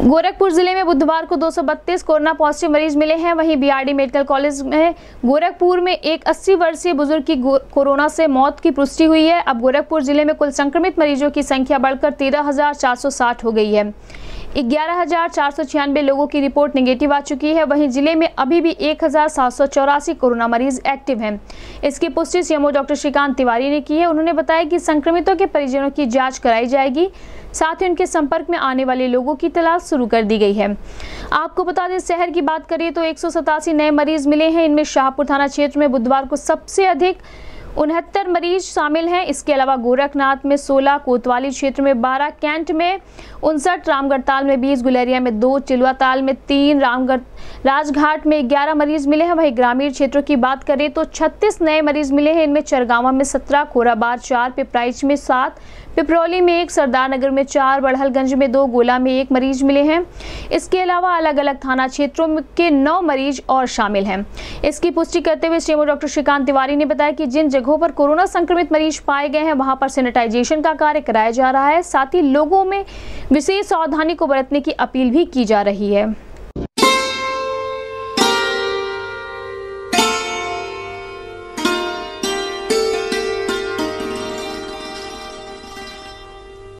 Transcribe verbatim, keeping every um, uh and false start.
गोरखपुर जिले में बुधवार को दो सौ बत्तीस कोरोना पॉजिटिव मरीज मिले हैं। वहीं बीआरडी मेडिकल कॉलेज में गोरखपुर में एक अस्सी वर्षीय बुजुर्ग की कोरोना से मौत की पुष्टि हुई है। अब गोरखपुर जिले में कुल संक्रमित मरीजों की संख्या बढ़कर तेरह हजार चार सौ साठ हो गई है। ग्यारह हजार चार सौ छियानवे लोगों की रिपोर्ट नेगेटिव आ चुकी है। वहीं जिले में अभी भी एक हजार सात सौ चौरासी कोरोना मरीज एक्टिव हैं। इसकी पुष्टि सीएमओ डॉक्टर श्रीकांत तिवारी ने की है। उन्होंने बताया कि संक्रमितों के परिजनों की जांच कराई जाएगी, साथ ही उनके संपर्क में आने वाले लोगों की तलाश शुरू कर दी गई है। आपको बता दें, शहर की बात करें तो एक सौ सतासी नए मरीज मिले हैं। इनमें शाहपुर थाना क्षेत्र में बुधवार को सबसे अधिक उनहत्तर मरीज शामिल हैं। इसके अलावा गोरखनाथ में सोलह, कोतवाली क्षेत्र में बारह, कैंट में उनसठ, रामगढ़ताल में बीस, गुलेरिया में दो, चिलवाताल में तीन, रामगढ़ राजघाट में ग्यारह मरीज मिले हैं। वहीं ग्रामीण क्षेत्रों की बात करें तो छत्तीस नए मरीज मिले हैं। इनमें चरगावा में सत्रह, खोराबाद चार, पिपराइच में सात, पिपरौली में एक, सरदारनगर में चार, बड़हलगंज में दो, गोला में एक मरीज मिले हैं। इसके अलावा अलग अलग थाना क्षेत्रों के नौ मरीज और शामिल हैं। इसकी पुष्टि करते हुए सीएमओ डॉक्टर श्रीकांत तिवारी ने बताया कि जिन जगहों पर कोरोना संक्रमित मरीज पाए गए हैं वहां पर सैनिटाइजेशन का कार्य कराया जा रहा है। साथ ही लोगों में विशेष सावधानी को बरतने की अपील भी की जा रही है।